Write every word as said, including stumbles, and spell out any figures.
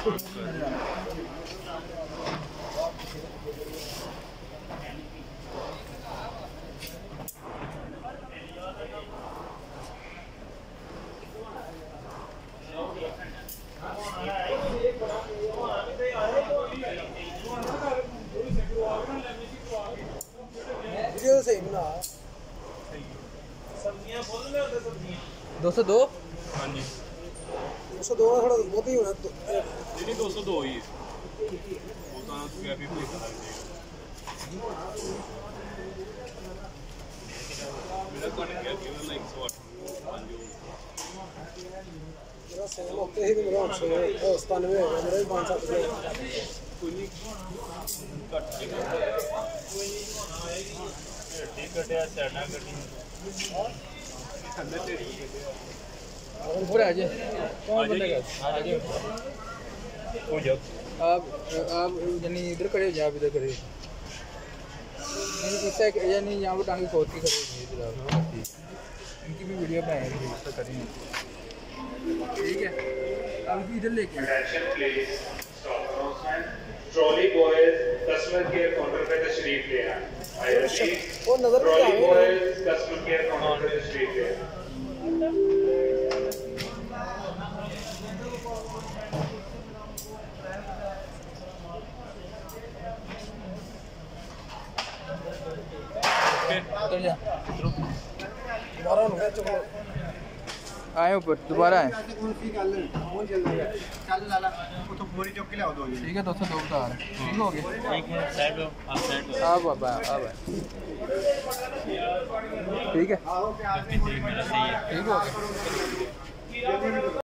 सही बना सब्जियां बोल में होते सब्जियां दो सौ दो। हाँ जी दो सौ दो थोड़ा बहुत ही होना नहीं दो सौ दो ही वो तो क्या भी कोई खा लेगा मेरा कौन क्या केवल एक सौ आठ मेरा सेम होते ही मेरा आठ सौ सतानवे हो गया मेरा भी पाँच सात कोई नहीं कट कटे साइडा कटी पूरा आ जाए कौन बनेगा आ जाए हो जाओ आप आप यानी इधर खड़े हो आप इधर खड़े इससे यानी यहाँ पर टांगे खोद के खड़े हो इनकी भी वीडियो बनाएंगे तो करेंगे ठीक है अब इधर लेके trolley boys customer care counter पे तशरीफ ले आए वो नजर trolley boys customer care counter पे तशरीफ ले आए आए ऊपर दोबारा आए ठीक है दो सौ दो बता ठीक हो गया अब अब अब ठीक है ठीक हो गया।